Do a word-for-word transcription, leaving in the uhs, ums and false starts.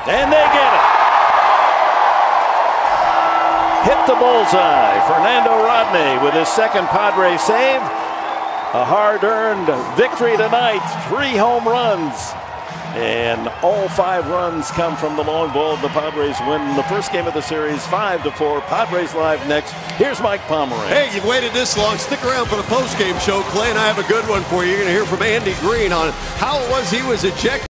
And they get it. Hit the bullseye. Fernando Rodney with his second Padres save. A hard-earned victory tonight. Three home runs. And all five runs come from the long ball. The Padres win the first game of the series, five to four. Padres Live next. Here's Mike Pomeranz. Hey, you've waited this long. Stick around for the post-game show. Clay and I have a good one for you. You're going to hear from Andy Green on how it was he was ejected.